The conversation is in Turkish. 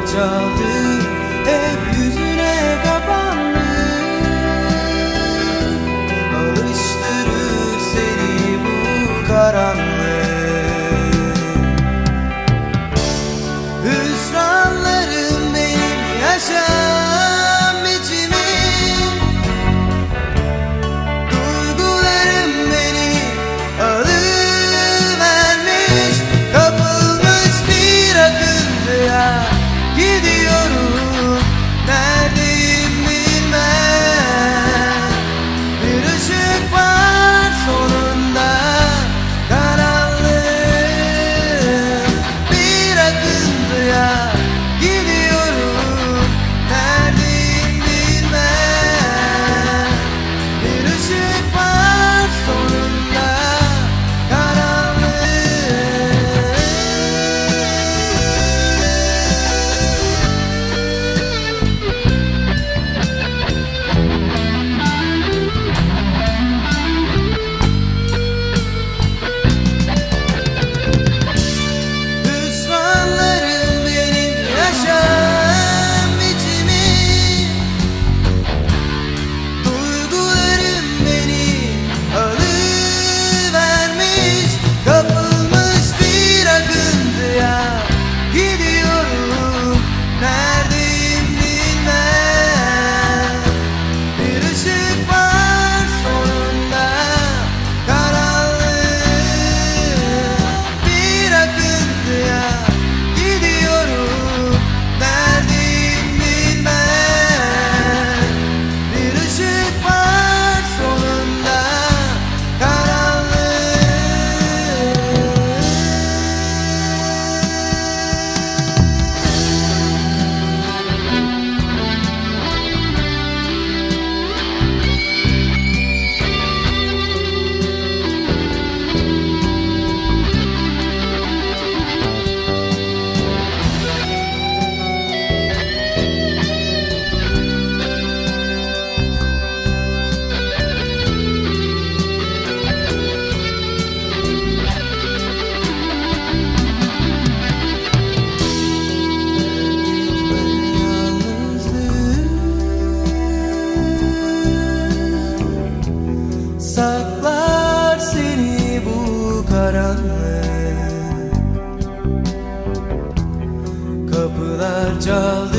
çaldı, hep yüzüne kapandı. Alıştırır seni bu karanlık. Hüsranlarım benim yaşam biçimim, duygularım beni alıvermiş. Kapılmış bir akıntıya gidiyorum, neredeyim bilmem. Bir ışık var sonunda, karanlık. Bir akıntıya gidiyorum, neredeyim bilmem. Bir ışık var sonunda, karanlık. Hüsranlarım benim yaşam biçimim, duygularım beni alıvermiş. Kapılmış bir akıntıya gidiyorum, neredeyim bilmem. Bir ışık var sonunda, karanlık. Bir akıntıya gidiyorum, neredeyim bilmem. Bir ışık var sonunda, karanlık. Saklar seni bu karanlık. Kapılar çaldı,